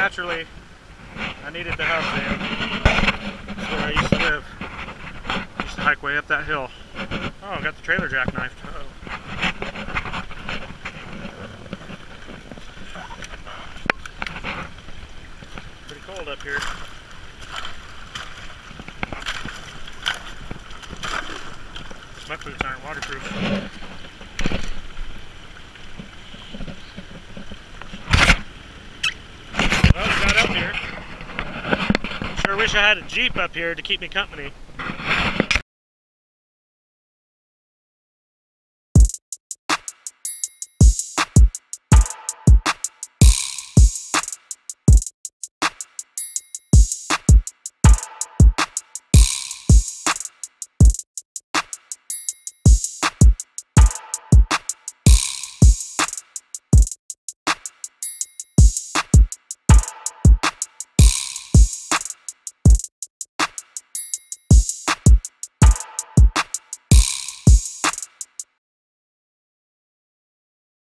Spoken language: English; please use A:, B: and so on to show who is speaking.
A: naturally, I needed the hub van. That's where I used to live. I used to hike way up that hill. Oh, I got the trailer jackknifed. Uh-oh. Pretty cold up here. My boots aren't waterproof. Well, we got up here. Sure wish I had a Jeep up here to keep me company.